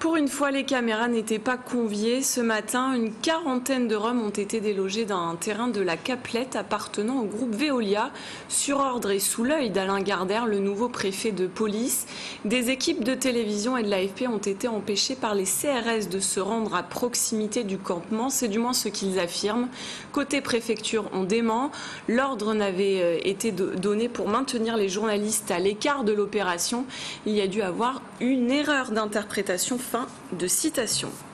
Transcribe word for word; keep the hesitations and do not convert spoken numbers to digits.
Pour une fois, les caméras n'étaient pas conviées. Ce matin, une quarantaine de Roms ont été délogés d'un terrain de la Caplette appartenant au groupe Veolia, sur ordre et sous l'œil d'Alain Gardère, le nouveau préfet de police. Des équipes de télévision et de l'A F P ont été empêchées par les C R S de se rendre à proximité du campement. C'est du moins ce qu'ils affirment. Côté préfecture, on dément. L'ordre n'avait été donné pour maintenir les journalistes à l'écart de l'opération. Il y a dû avoir une erreur d'interprétation. Fin de citation.